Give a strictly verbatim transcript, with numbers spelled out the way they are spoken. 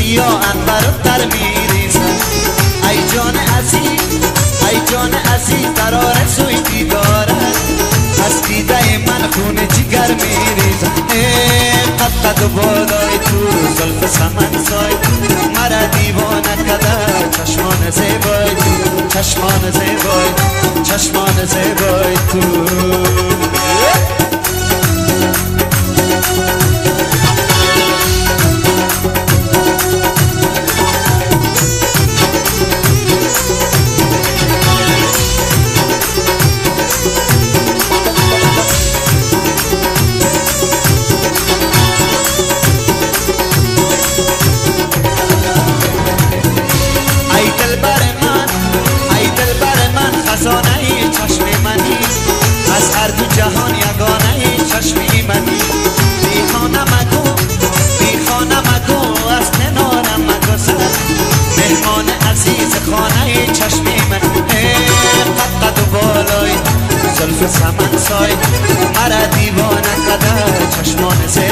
یا انبر در میریزن. ای جان عزیز ای جان عزیز قرار سوی دیدارت، از دیده من خون جگر میریزن. قد قد و بالای تو زلف سمن سای، مرا دیوانه کده چشمان زیبای تو، چشمان زیبای چشمان زیبای تو. از هر دو جهان یگانه چشمی منی. بی خانه مگو بی خانه مگو از کنارم مگو سر، مهمان عزیز خانه چشمی من. قد قد و بالای زلف سمن سای، مرا دیوانه کده چشمان زی